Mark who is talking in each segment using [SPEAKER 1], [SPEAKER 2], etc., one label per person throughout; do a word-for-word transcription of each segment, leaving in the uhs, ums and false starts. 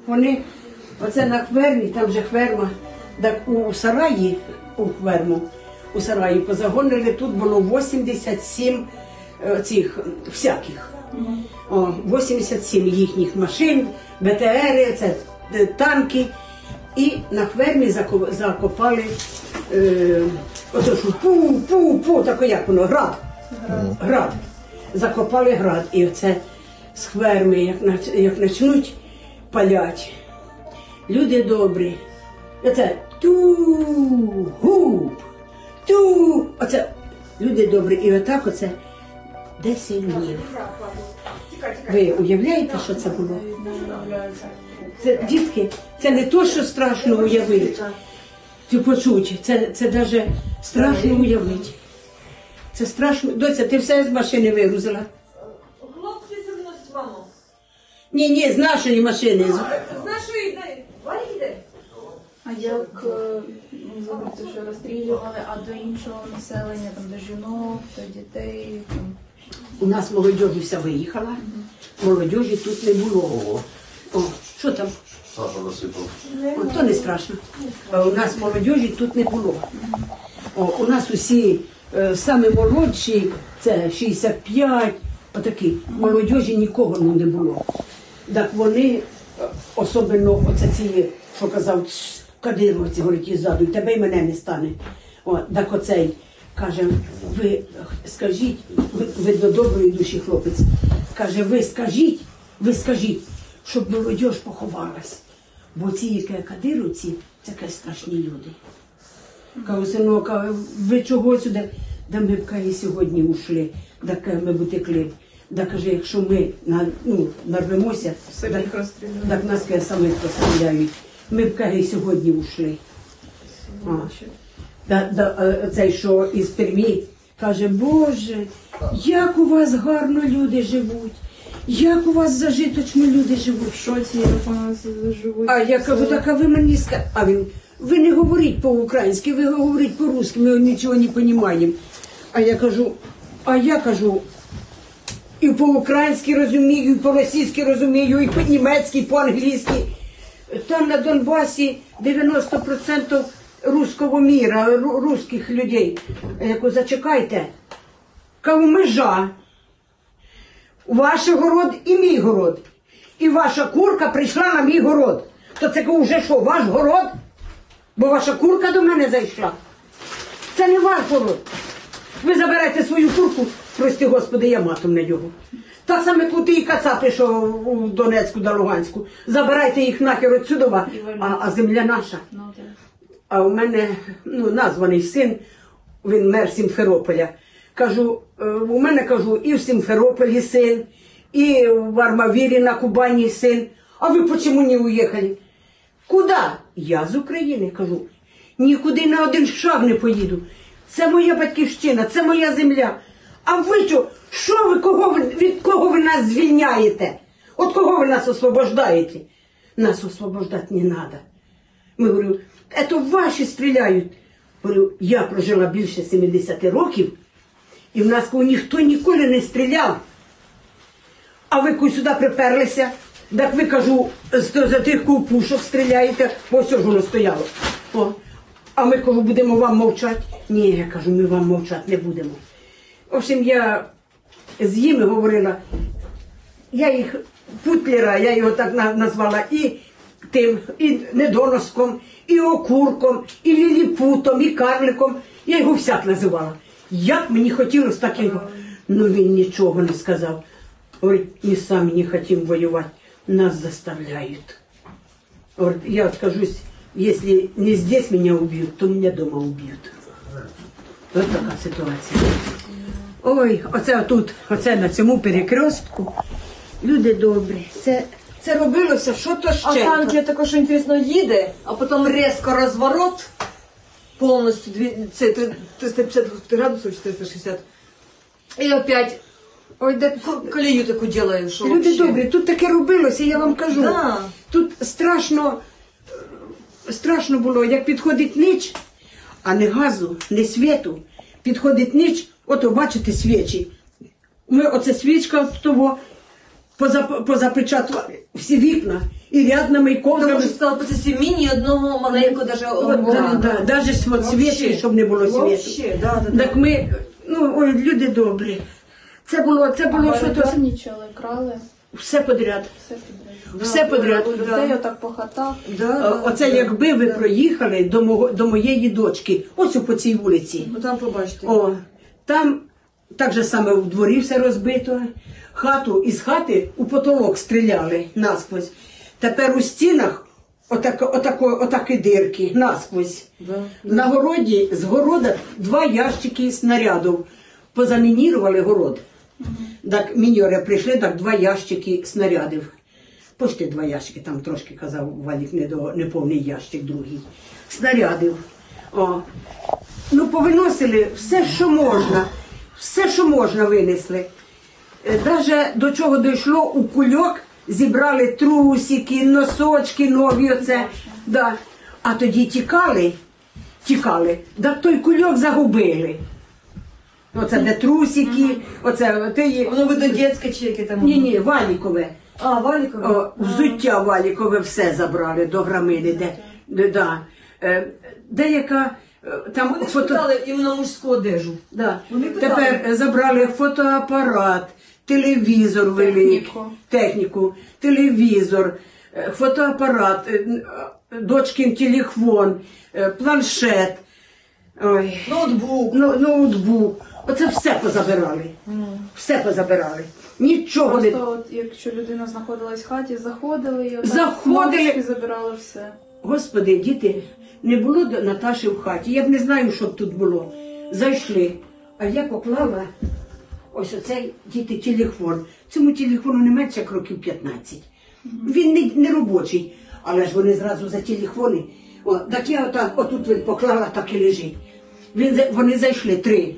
[SPEAKER 1] вони, оце на хвермі, там же хверма, так у сараї, у хверму, у сараї позагонили, тут було вісімдесят сім цих всяких. О, вісімдесят сім їхніх машин, Б Т Ери, це танки. І на хвермі закопали е, ото що пу-пу-пу, таке як воно, град. Град. Град. Закопали град. І оце з хверми, як, як почнуть палять. Люди добрі. Оце ту-гуп, ту. Оце люди добрі. І отак оце десять днів. Ви уявляєте, що це було? Це, дітки, це не то, що страшно уявити, ти почуть, це, це навіть страшно уявити. Це страшно. Доця, ти все з машини вигрузила?
[SPEAKER 2] Хлопці приносять, мамо.
[SPEAKER 1] Ні, ні, з нашої машини.
[SPEAKER 2] А, з нашої, дай, Валя йде.
[SPEAKER 3] А як, ну, забудьте, що розстрілювали, а до іншого населення, там, до жінок, до дітей? Там...
[SPEAKER 1] У нас молодіжі вся виїхала, молодіжі тут не було. О, що там?
[SPEAKER 4] Саша насипав.
[SPEAKER 1] О, то не страшно. У нас молодіжі тут не було. О, у нас усі е, самі молодші, це шістдесят п'ять, отакі. Молодіжі нікого ну, не було. Так вони, особливо оце ці, що казав, кадировці, говорить, іззаду, і тебе й мене не стане. О, так оцей каже, ви скажіть, ви, ви до доброї душі хлопець, каже, ви скажіть, ви скажіть, щоб молодіж поховалась. Бо ці кадировці, це такі страшні люди. Кажу, синок, ви чого сюди? Да ми б каже, сьогодні ушли, так ми б утекли. Да каже, якщо ми на, ну, нарвемося, так, так нас каже, самих розстріляють. Ми б каже, сьогодні ушли. А. Да, да, цей, що із Пермі, каже, Боже, як у вас гарно люди живуть. Як у вас зажиточно люди живуть?
[SPEAKER 3] В шоці, як у нас живуть.
[SPEAKER 1] А я кажу, так а ви мені скажете. А він, ви не говоріть по-українськи, ви говоріть по-русски, ми нічого не розуміємо. А я кажу, а я кажу, і по-українськи розумію, і по-російськи розумію, і по-німецьки, і по-англійськи. Там на Донбасі дев'яносто відсотків руського міра, русських людей. Я кажу, зачекайте. Кажу, межа. Ваш город і мій город. І ваша курка прийшла на мій город. То це вже що, ваш город? Бо ваша курка до мене зайшла. Це не ваш город. Ви заберете свою курку, прости Господи, я матом на нього. Так само, як і кацапи, що у Донецьку та Луганську. Забирайте їх нахер отсюди, а, а земля наша. А у мене ну, названий син, він мер Сімферополя. Кажу, у мене, кажу, і в Сімферополі син, і в Армавірі на Кубані син. А ви чому не уїхали? Куди? Я з України, кажу. Нікуди на один шаг не поїду. Це моя батьківщина, це моя земля. А ви що? Що ви, кого ви, від кого ви нас звільняєте? От кого ви нас освобождаєте? Нас освобождати не треба. Ми говорю, це ваші стріляють. Говорю, я прожила більше сімдесят років, і в нас ніхто ніколи не стріляв. А ви коли сюди приперлися, так ви, кажу, за тих пушок стріляєте, бо все ж воно стояло. О. А ми, кажу, будемо вам мовчати? Ні, я кажу, ми вам мовчати не будемо. В общем, я з ними говорила, я їх, Путлера, я його так назвала, і тим, і недоноском, і окурком, і ліліпутом, і карликом. Я його всяк називала. Як мені хотілося так його. Ну він нічого не сказав. Говорить, ми самі не хочемо воювати, нас заставляють. Говорить, я откажусь, якщо не здесь мене уб'ють, то мене дома уб'ють. Ось така ситуація. Ой, оце тут, оце на цьому перекрестку. Люди добрі. Це, це робилося, що то ще.
[SPEAKER 2] А танк, також інтересно, їде, а потім різко розворот, повністю, це триста п'ятдесят градусів, чотириста шістдесят. І опять, ой, де колію таку делаю, що
[SPEAKER 1] люди
[SPEAKER 2] вообще.
[SPEAKER 1] добрі, тут таке робилося, я вам кажу.
[SPEAKER 2] Да.
[SPEAKER 1] Тут страшно, страшно було, як підходить ніч, а не газу, не світу. Підходить ніч, ото бачите свічі. Ми оце свічка того позап, позапечатували всі вікна. і рядними, і
[SPEAKER 2] Тому
[SPEAKER 1] ковдрами.
[SPEAKER 2] що стало по цій міні одного маленького даже
[SPEAKER 1] От, да, да, даже світ, світу, щоб не було світу.
[SPEAKER 2] Вообще, да, да, да.
[SPEAKER 1] Так ми, ну, ой, люди добрі. Це було, це було що то
[SPEAKER 3] Нічого крали,
[SPEAKER 1] все подряд.
[SPEAKER 3] все підряд.
[SPEAKER 1] Все подряд.
[SPEAKER 3] У людей отак по хатах.
[SPEAKER 2] Да,
[SPEAKER 1] О,
[SPEAKER 2] да,
[SPEAKER 1] Оце
[SPEAKER 2] да.
[SPEAKER 1] якби ви проїхали до, мого, до моєї дочки, ось по цій вулиці.
[SPEAKER 2] Ну там побачите.
[SPEAKER 1] О, там так же саме в дворі все розбито. Хату із хати у потолок стріляли насквозь. Тепер у стінах отако, отако, отакі дирки насквозь.
[SPEAKER 2] Да.
[SPEAKER 1] На городі з города два ящики снарядів. Позамінірували город. Так міньори прийшли, так два ящики снарядів. Почти два ящики, там трошки казав Валік, не, до, не повний ящик другий. Снарядів. О. Ну, повиносили все, що можна. Все, що можна, винесли. Е, Даже до чого дійшло, у кульок зібрали трусики, носочки нові, оце. Да. А тоді тікали, тікали, так той кульок загубили. Оце де трусики, оце, ти...
[SPEAKER 2] Воно видно дітське чи яке там?
[SPEAKER 1] Ні, ні, валікове.
[SPEAKER 2] А, Валікове?
[SPEAKER 1] О, взуття валікове все забрали до грамини, де, де, да. Е, деяка е, там
[SPEAKER 2] Вони ж
[SPEAKER 1] фото...
[SPEAKER 2] питали іменно мужську одежу.
[SPEAKER 1] Да.
[SPEAKER 2] Вони питали.
[SPEAKER 1] Тепер е, забрали фотоапарат, телевізор великий,
[SPEAKER 3] Техніку.
[SPEAKER 1] техніку, телевізор, е, фотоапарат, е, е, дочкин телефон, е, планшет, ой,
[SPEAKER 2] Ноутбук.
[SPEAKER 1] ну, ноутбук. Оце все позабирали. Все позабирали. Нічого не...
[SPEAKER 3] Просто от, якщо людина знаходилась в хаті, заходили і отак
[SPEAKER 1] Заходили.
[SPEAKER 3] мовчки забирали все.
[SPEAKER 1] Господи, діти, не було до Наташі в хаті. Я б не знаю, що б тут було. Зайшли. А я поклала ось оцей діти телефон. Цьому телефону не менше як років п'ятнадцять. Він не, не робочий, але ж вони зразу за телефони. О, так я отак, отут він поклала, так і лежить. Він, за- вони зайшли три.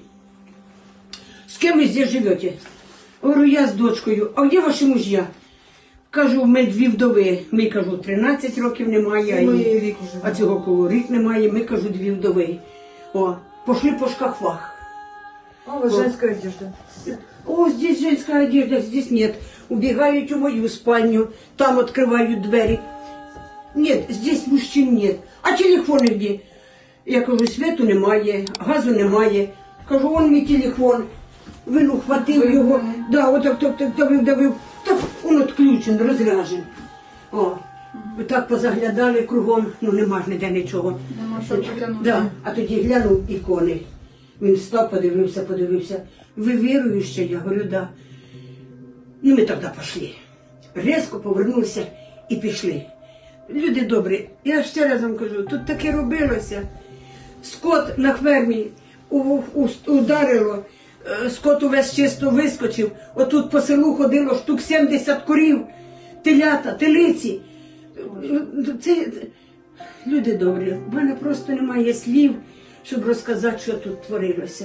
[SPEAKER 1] З ким ви здесь живете? Говорю, я з дочкою. А де ваші муж'я? Кажу, ми дві вдови. Ми, кажу, тринадцять років немає. а
[SPEAKER 2] Ми
[SPEAKER 1] їй-
[SPEAKER 2] рік уже.
[SPEAKER 1] А цього кого рік немає. Ми, кажу, дві вдови. О, пошли по шкафах.
[SPEAKER 2] А, у вас женська одежда.
[SPEAKER 1] О, здесь женская одежда, здесь нет. Убегают в мою спальню, там открывают двери. Нет, здесь мужчин нет. А телефони где? Я кажу, світу немає, газу немає. Кажу, вон мій телефон. Він ухватив його, да, отак, так, так, давив, давив. Так, він відключен, розряжен. О, так позаглядали кругом, ну нема ж ніде нічого.
[SPEAKER 3] Нема що потягнути.
[SPEAKER 1] Да. А тоді глянув ікони. Він став, подивився, подивився. Ви віруючі? Я говорю, да. Ну, ми тоді пішли. Резко повернувся і пішли. Люди добрі, я ще раз вам кажу, тут таке робилося. Скот на фермі у- у- ударило, е, скот увесь чисто вискочив. Отут по селу ходило штук сімдесят корів, телята, телиці. Ну, Це, люди добрі, в мене просто немає слів, щоб розказати, що тут творилося.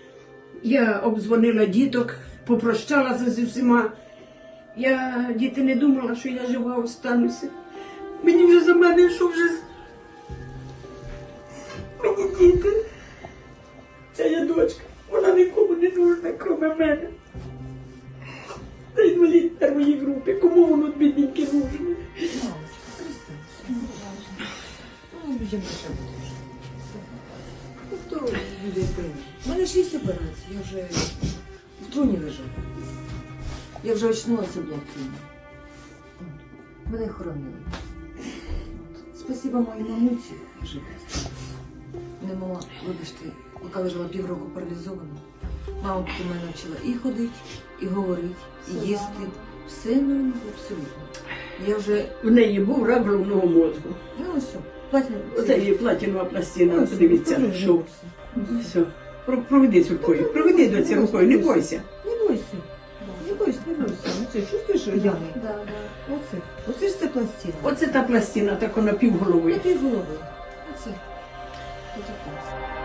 [SPEAKER 1] Я обдзвонила діток, попрощалася з усіма. Я, діти, не думала, що я жива остануся. Мені вже за мене, що вже... з- Мені діти. Ця я дочка, вона нікому не нужна, крім мене. Та інвалід первої групи, кому воно бідненьке нужне?
[SPEAKER 2] Ну, людям ще буде. Ну, хто буде прийняти? У мене шість операцій, я вже в труні лежала. Я вже очнулася в блокині. Мене хоронили. От. Спасибо моїй мамуці, я жива. Не могла, вибачте, поки лежала півроку паралізована. Мама потім мене навчила і ходити, і говорити, і їсти. Все нормально, абсолютно. Я вже,
[SPEAKER 1] В неї був рак головного мозку.
[SPEAKER 2] ну все, платіна.
[SPEAKER 1] Оце її платінова пластина,
[SPEAKER 2] Ну,
[SPEAKER 1] подивіться,
[SPEAKER 2] все,
[SPEAKER 1] що. Все. Про- Проведи з рукою, проведи до цієї рукою, не бойся.
[SPEAKER 2] Не бойся. Не бойся, не бойся. Оце, чувствуєш, Яна?
[SPEAKER 3] Да, да.
[SPEAKER 2] Оце. Оце ж це пластина.
[SPEAKER 1] Оце та пластина, так вона півголови.
[SPEAKER 2] Я півголови. Оце. Отаке.